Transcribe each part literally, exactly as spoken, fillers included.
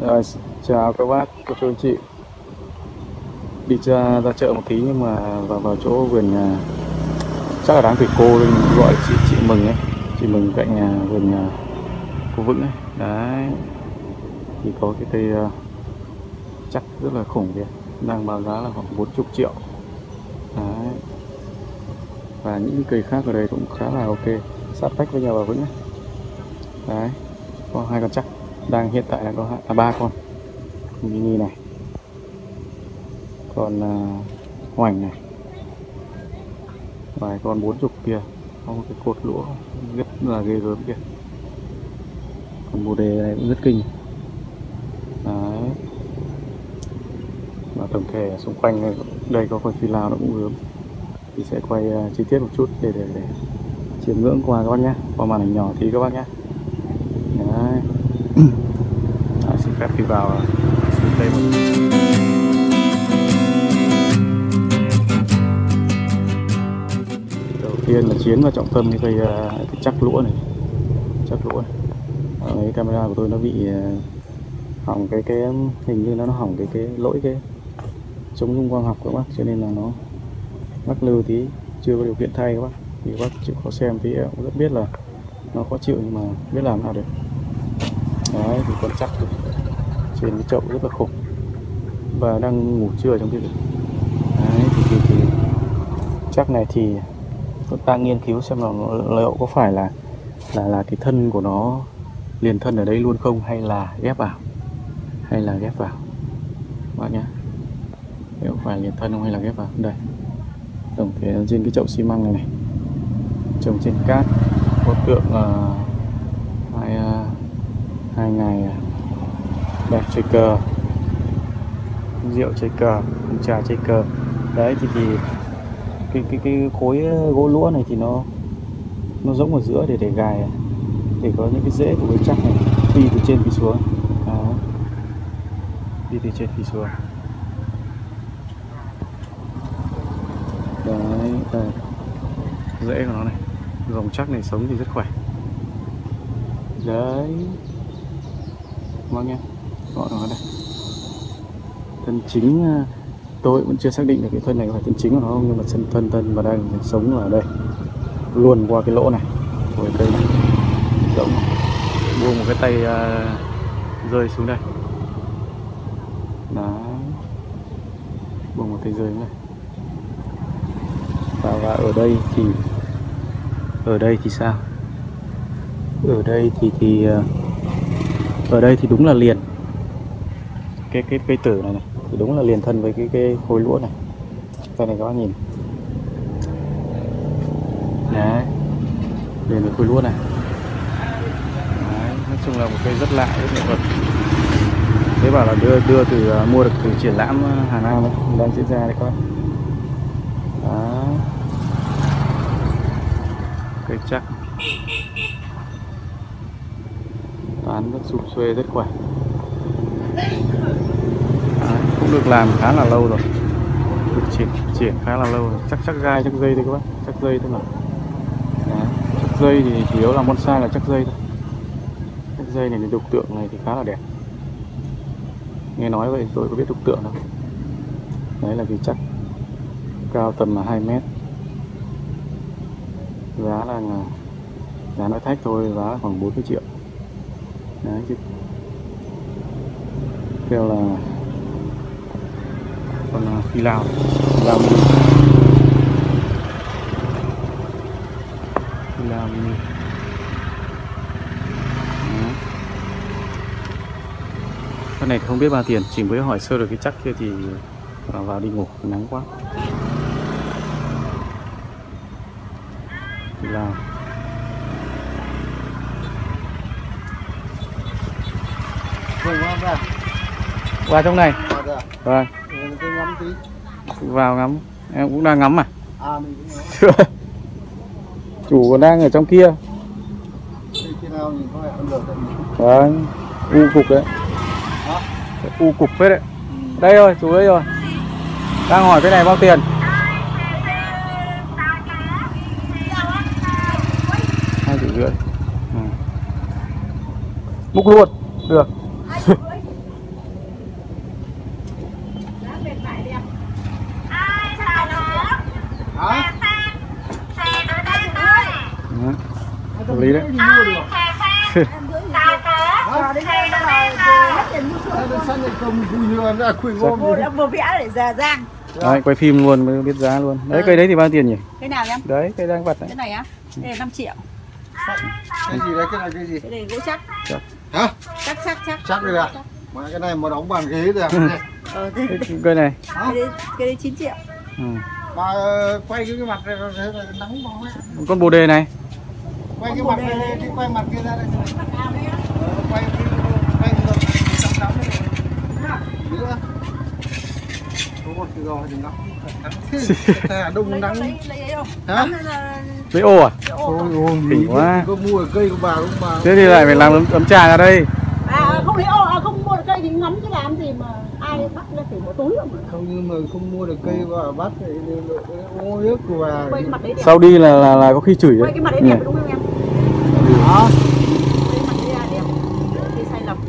Rồi, chào các bác, các chú anh chị. Đi ra, ra chợ một tí nhưng mà vào vào chỗ vườn nhà, chắc là đáng thầy cô nên gọi là chị chị Mừng ấy, chị Mừng cạnh nhà vườn nhà cô Vững ấy. Đấy, thì có cái cây uh, chắc rất là khủng kìa, đang báo giá là khoảng bốn mươi triệu. Đấy, và những cây khác ở đây cũng khá là ok, sát vách với nhà bà Vững ấy. Đấy, có hai con chắc, đang hiện tại là có hai, à, ba con mini này, còn uh, hoành này, vài con bốn chục kia, có một cái cột lũa rất là ghê gớm kìa, còn bồ đề này cũng rất kinh. Đấy, và tổng thể xung quanh này, đây có con phi lao nó cũng gớm, thì sẽ quay uh, chi tiết một chút để để, để chiêm ngưỡng qua các bác nhé, qua màn ảnh nhỏ tí các bác nhé. Đấy. Đấy, xin phép đi vào đây một đầu tiên là chiến và trọng tâm cái cây cái chắc lũa này, chắc lũa này. Đấy, camera của tôi nó bị hỏng cái cái hình như nó nó hỏng cái cái lỗi cái chống rung quang học các bác, cho nên là nó mắc lư tí, chưa có điều kiện thay các bác, thì các bác chịu khó xem tí, em cũng rất biết là nó khó chịu nhưng mà biết làm nào được. Đấy, thì con chắc trên cái chậu rất là khủng và đang ngủ trưa trong cái gì. Đấy, thì, thì, thì chắc này thì chúng ta nghiên cứu xem là liệu có phải là là là cái thân của nó liền thân ở đây luôn không, hay là ghép vào, hay là ghép vào bạn nhé. Liệu phải liền thân không hay là ghép vào. Đây, tổng thể trên cái chậu xi măng này này, trồng trên cát, có tượng uh, hai uh, hai ngày đây, chơi cờ, rượu chơi cờ, trà chơi cờ. Đấy thì, thì cái cái cái khối gỗ lũa này thì nó nó rỗng ở giữa để để gài, để có những cái rễ của cái chắc này phi từ trên phi xuống. Đó, đi từ trên phi xuống. Đấy, đây, rễ của nó này, dòng chắc này sống thì rất khỏe. Đấy, vâng nhé, gọi nó đây. Thân chính tôi vẫn chưa xác định được cái thân này có phải thân chính của nó không, nhưng mà thân thân thân và đang sống ở đây luôn qua cái lỗ này của cái cây này, rỗng, buông một cái tay uh, rơi xuống đây. Đó, buông một tay rơi xuống đây. Và, và ở đây thì ở đây thì sao? Ở đây thì thì uh, ở đây thì đúng là liền cái cái cây tử này này, thì đúng là liền thân với cái cái khối lũa này. Cái này các bác nhìn. Đấy, liền với khối lũa này. Đấy, nói chung là một cây rất lạ, rất nghệ thuật. Thế bảo là đưa đưa từ uh, mua được từ triển lãm Hà Nam ấy, đang diễn ra đấy các bác. Đó, cây chắc, tán rất sụp xuê, rất khỏe. Đấy, cũng được làm khá là lâu rồi, được triển triển khá là lâu rồi. Chắc chắc gai, chắc dây thôi các bác, chắc dây thôi mà. Đấy, chắc dây thì chủ yếu là bonsai là chắc dây thôi. Chắc dây này thì đục tượng này thì khá là đẹp. Nghe nói vậy tôi có biết đục tượng đâu. Đấy là vì chắc cao tầm là hai mét. Giá là giá nói thách thôi, giá khoảng bốn mươi triệu. Đấy chứ kêu là con phi lao, phi lao mini, phi lao mini. Con này thì không biết bao tiền, chỉ mới hỏi sơ được cái chắc kia thì vào, vào đi ngủ, nắng quá. Phi lao. Vào trong này. Vâng. Vào ngắm. Em cũng đang ngắm mà. À, mình cũng ngắm. Chủ còn đang ở trong kia. Vâng. U cục đấy. U cục phết đấy. Đây rồi, chú đây rồi. Đang hỏi cái này bao tiền? Hai triệu rưỡi. Múc luôn. Được. hợp lý đấy. Vừa vẽ để ra giang. Đấy, quay phim luôn mới biết giá luôn. Đấy, cây đấy thì bao tiền nhỉ? Cái nào em? Đấy, cây đang vặt đấy. Cái này á? Đây là năm triệu. Cái gì đấy, cái này cái gì? Cái này gỗ chắc. Chắc. Hả? Chắc chắc chắc. Chắc đây ạ. Mà cái này mà đóng bàn ghế được. Ờ, thế. Cái cây này. Cái đấy, cái đấy chín triệu. Ừ. Mà quay cái mặt này thế là nắng bóng ấy. Con bồ đề này. Quay cái mặt này, cái quay mặt kia ra đây. Ờ, quay cái quay ngược sắm sắm này. Nữa. Có một cái rồi thì nắng. Nắng đông nắng. Lấy lấy ấy không? Hả? Lấy ô à? Ôi ôi, Đỉnh quá. có mua ở cây của bà không bà? Thế thì lại phải làm ấm, ấm trà ra đây. À không lấy ô, à, không mua được cây thì ngắm chứ làm gì mà ai bắt ra phải bỏ túi không? Không, nhưng mà không mua được cây bà bắt thì ô nước của bà. Quay cái mặt đấy đẹp. Sau đi là là, là có khi chửi Quay đấy. cái mặt đấy Ừ. đẹp đúng không em? Đó. Cái mặt đấy là đẹp. Cây sai lầm.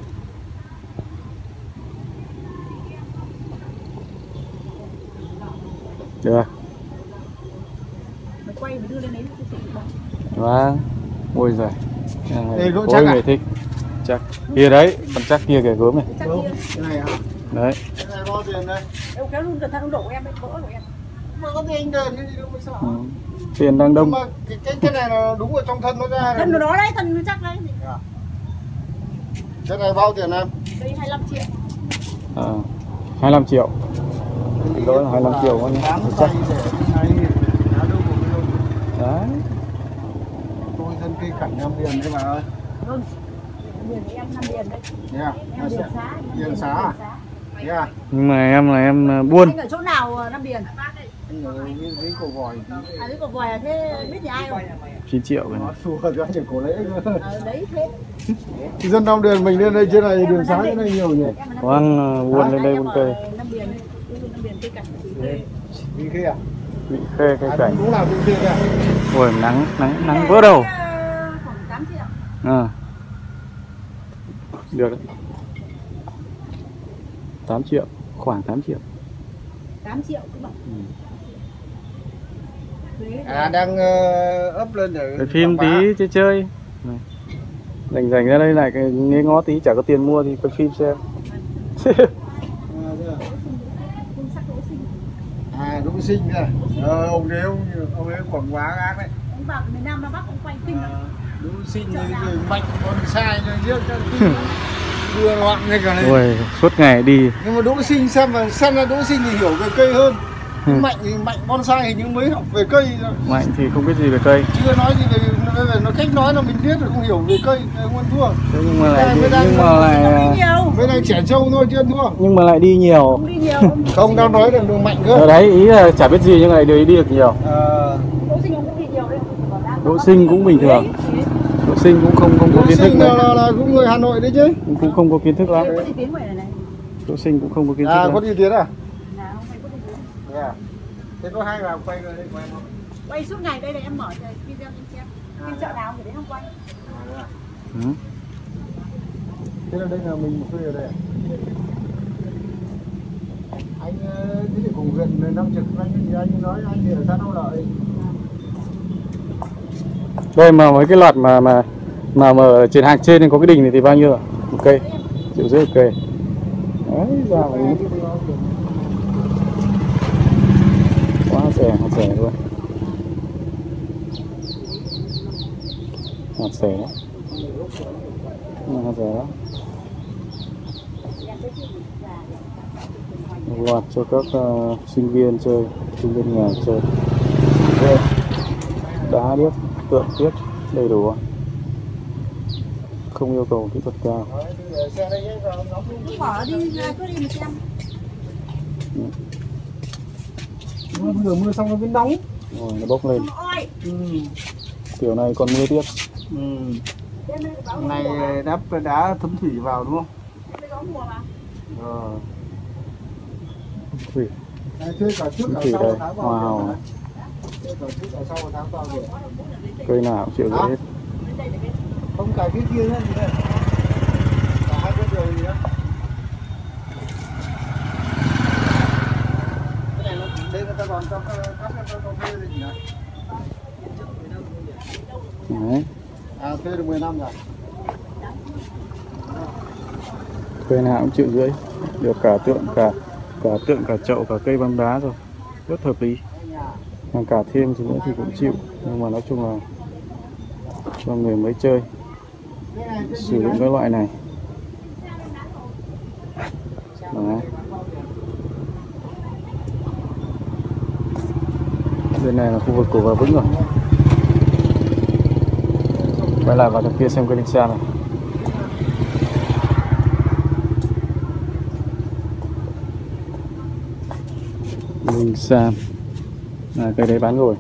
Được. Mày quay mày đưa lên đấy cái gì đó. Vâng. Ôi giời. Đây, gỗ Ôi chắc à? người thích. Chắc. Kia đấy, con chắc kia kìa gớm này. Chắc Đúng, kia. cái này hả? Đấy. Cái này bao tiền đây? Em kéo luôn cẩn thận ông đổ em ấy, vỡ của em. Mà có gì anh đền cái gì đâu mới sợ. Ừ. Tiền đang đông. Nhưng mà cái, cái, cái này là đúng ở trong thân nó ra Thân của này. nó đấy, thân nó chắc đấy. À. Cái này bao tiền em? Đây hai mươi lăm triệu. À, hai mươi lăm triệu. Đó là hai mươi lăm triệu con nhé. Đáng Chắc. tay để cái này giá đâu của mình đâu. Đấy. Tôi dân cây cảnh Nam Điền đấy bà ơi. Vâng. Điền với em năm điền đấy. Yeah. Em điền xá. Điền xá à? Yeah. Nhưng mà em là em à, buôn. Anh ở chỗ nào ờ, năm điền? Anh ở dưới, dưới cổ vòi. À dưới cổ vòi à, thế biết nhà ai không? chín triệu rồi. Nó xua cho chỉ cổ lễ cơ. Ờ đấy thế. Thì dân Nam Điền mình lên đây trên này đường xá trên này nhiều nhỉ. Có ăn à, buôn lên đây buôn cây. Năm điền. Năm điền cây cảnh. Đi kia à? Vị khê cây cảnh. Cũng làm đi kia à? Ôi nắng nắng nắng vỡ đầu. Khoảng tám triệu. À. Được đấy. tám triệu, khoảng tám triệu. tám triệu cũng bảo. Ừ. À đang uh, up lên để Cái phim tí chơi chơi. Này. Dành dành ra đây lại cái nghe ngó tí chả có tiền mua thì quay phim xem. À đúng sinh kìa. Ờ, ông đấy ông ông ấy quảng bá ác đấy. Ông vào miền Nam ra Bắc ông quay phim. Đúng sinh thì người mạnh còn sai cho riêng cho đưa loạn ngay cả này. Ôi suốt ngày đi. Nhưng mà Đỗ Sinh xem mà xem là Đỗ Sinh thì hiểu về cây hơn. Ừ. Mạnh thì mạnh bonsai thì nhưng mới học về cây rồi. Mạnh thì không biết gì về cây. Chưa nói gì về về, về nó cách nói là mình biết rồi không hiểu về cây không ăn thua. Thế nhưng mà lại đi, Mới đang- nhưng mà lại Đi nhiều. Bên này trẻ trâu thôi chưa ăn thua. nhưng mà lại đi nhiều. Ông đi nhiều. Ông Không đang nói là đường mạnh Ở cơ. đấy ý là chả biết gì nhưng lại đi đi được nhiều. Ờ, Đỗ Sinh ông cũng đi nhiều đấy. Đỗ Sinh cũng bình thường. Đỗ Sinh cũng không không có Đỗ kiến thức Sinh là, đấy. là, là cũng người Hà Nội đấy chứ. Cũng cũng không có kiến thức lắm. Có đi tiến ngoài này này. Đỗ Sinh cũng không có kiến thức À lắm. có đi tiến à? Nào không phải có đi tiến. Thế à? Thế có hai vào quay rồi đấy quay không? Quay suốt ngày đây này em mở video cho em xem. Phim chợ nào thì đến không quay. Ừ. Thế là đây là mình thuê ở đây à? Anh ờ, thế thì cùng gần năm trực anh thì anh nói anh thì ở xã Đâu Lợi. Đây mà với cái loạt mà mà mà mà ở trên hàng trên có cái đình này thì bao nhiêu ạ? Một cây. Triệu rưỡi một cây. Đấy ra mà quá rẻ, hạt rẻ luôn. Hạt rẻ đó. Hạt rẻ đó. Một loạt cho các uh, sinh viên chơi, sinh viên nghèo chơi. Đây. Đá điếc, tượng điếc đầy đủ, không yêu cầu kỹ thuật cao. Cứ bỏ đi ra cứ đi mà xem. Mưa vừa mưa xong nó vẫn nóng. Rồi nó bốc lên. Ôi. Ừ. Kiểu này còn mưa tiếp. Ừ. Này đắp đá thấm thủy vào đúng không? Ờ. Thủy. Này, thuê cả trước cả Thủy sau đây, tháng hoa hồng. vào. Thuê cả trước cả sau tháng vào rồi. Cây nào cũng chịu Hả? hết. Không cài cái kia nữa gì đây. Cả hai cái đường gì đó. Cái này nó đây người ta còn cho các các các thuê gì nữa. Đấy. À, thuê được mười năm rồi. Thuê nào cũng triệu rưỡi, được cả tượng, cả cả tượng, cả chậu, cả cây băng đá rồi, rất hợp lý. Mà cả thêm thì nữa thì cũng chịu, nhưng mà nói chung là cho người mới chơi sử dụng cái loại này. Đấy. Bên này là khu vực cổ Gò Vĩnh rồi. Quay lại vào đằng kia xem cái Linh San này. Linh San, à, cây đấy bán rồi.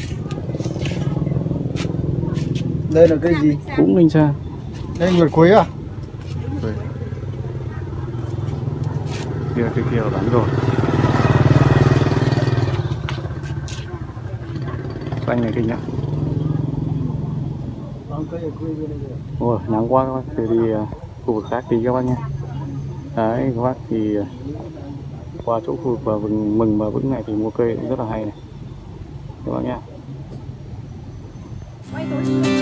Đây là cây gì? Cũng Linh San. Đây nguyệt quế à? Rồi. Kia cây kia bán rồi. Xanh này kinh nhá. Ôi, nắng quá các bác, thì đi uh, khu vực khác tí các bác nhé. Đấy, các bác thì uh, qua chỗ khu vực và vừng mừng và vững này thì mua cây cũng rất là hay này các bác nhé.